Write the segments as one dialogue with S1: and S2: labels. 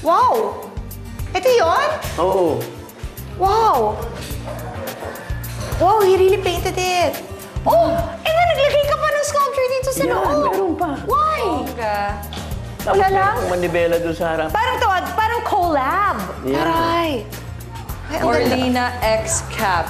S1: Wow! Ito yun?
S2: Oo.
S1: Wow! Wow, he really painted it. Oh! And then naglagay ka pa ng sculpture dito sa loob.
S2: Meron pa.
S1: Why?
S2: Tapos
S1: Wala lang?
S2: merong manibela doon sa harap.
S1: Parang tawag, parang collab.
S2: Yeah.
S1: Aray. Ay, ang ganda.
S3: Orlina X Cap.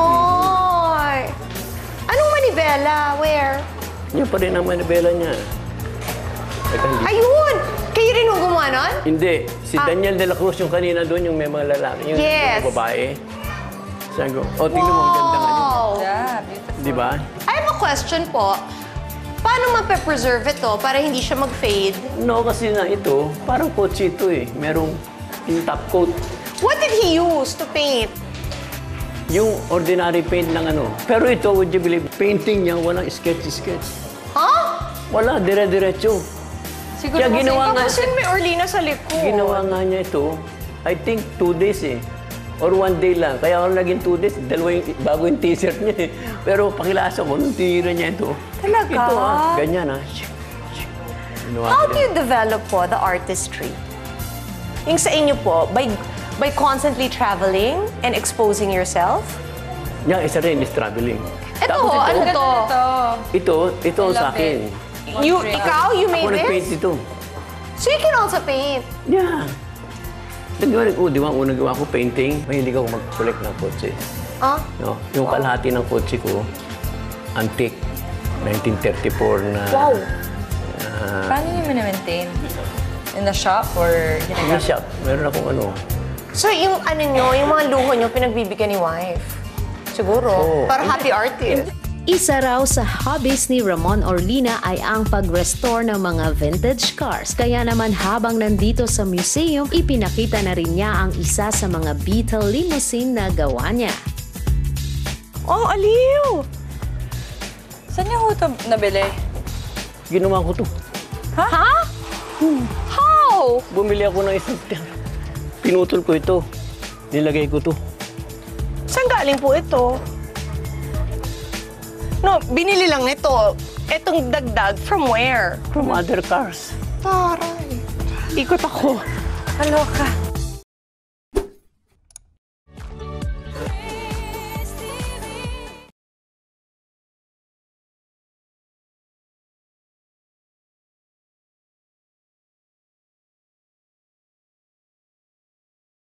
S1: Oy! Anong manibela? Where?
S2: Yan pa rin ang manibela niya. Teka, hindi.
S1: Ayun! Kayo rin yung gumawa nun?
S2: Hindi. Si Daniel de la Cruz yung kanina doon, yung may mga lalaki. Yung
S1: Yes.
S2: mga babae. Sabi ko, oh, tingnan mo, ang ganda nga niya.
S1: Wow!
S3: Yeah, beautiful.
S2: Di ba?
S1: I have a question po. Paano mape-preserve ito para hindi siya mag-fade?
S2: No, kasi na ito, parang kotse ito eh. Merong yung top coat.
S1: What did he use to paint?
S2: Yung ordinary paint lang ano. Pero ito, would you believe, painting niya, walang sketch-sketch.
S1: Huh?
S2: Wala, dire-diretso.
S3: Siguro
S2: Kaya ginawa nga,
S1: Tapos yun may Orlina sa likod.
S2: ginawa nga niya ito, I think 2 days eh. Or 1 day lang. Kaya ako naging 2 days, bago yung t-shirt niya eh. Pero pakilasa ko, nung tira niya ito.
S1: Talaga?
S2: Ito ganyan Ginawa
S1: How
S2: ko
S1: do
S2: yan.
S1: you develop po the artistry? Yung sa inyo po, by constantly traveling and exposing yourself?
S2: Yan, isa rin is traveling.
S1: Ito,
S2: Tapos
S1: ano to?
S2: ito
S3: I
S2: sa
S3: love
S2: akin.
S1: Ikaw, you made
S2: Ako nag-paint
S1: this?
S2: ito.
S1: So you can also paint?
S2: Yeah. Nagawa rin, di ba, unang gawa ko painting, mahilig ako mag-collect ng kotse.
S1: Ah?
S2: No? Yung kalahati ng kotse ko, antique, 1934 na...
S1: Wow!
S3: Paano niyo minimaintain? In the shop or
S2: Sa
S3: ginagamit?
S2: shop, meron akong ano.
S1: So yung ano nyo, yung mga luho nyo, pinagbibigyan ni wife? Siguro.
S2: Oo.
S1: Para happy artist.
S4: Isa raw sa hobbies ni Ramon Orlina ay ang pag-restore ng mga vintage cars. Kaya naman habang nandito sa museum, ipinakita na rin niya ang isa sa mga Beetle limousine na gawa niya.
S1: Oh, aliw!
S3: Saan niyo ito nabili?
S2: Ginawa ko to.
S1: Ha? How?
S2: Bumili ako ng isang... Pinutol ko ito. Nilagay ko to.
S1: Saan galing po ito? No, binili lang nito. Etong dagdag, from where?
S2: From other cars.
S1: Taray. Ikot ako. Kaloka.